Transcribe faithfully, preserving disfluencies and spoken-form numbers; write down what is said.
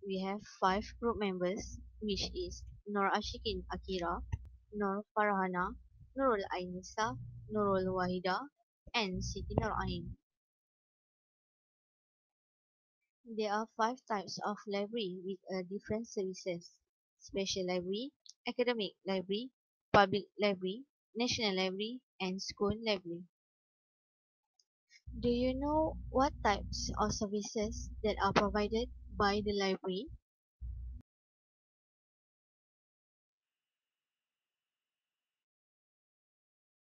we have five group members, which is Nur Ashikin Akira, Nur Farhana, Nurul Ainisa, Nurul Wahida, and Siti Nur Ain. There are five types of library with uh, different services: special library, academic library, public library, national library, and school library. Do you know what types of services that are provided by the library?